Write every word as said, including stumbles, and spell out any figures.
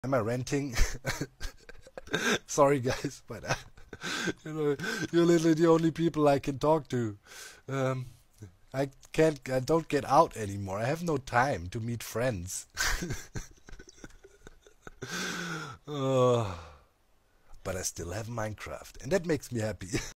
Am I ranting? Sorry guys, but uh, you know, you're literally the only people I can talk to. Um, I can't, I don't get out anymore. I have no time to meet friends. uh, but I still have Minecraft, and that makes me happy.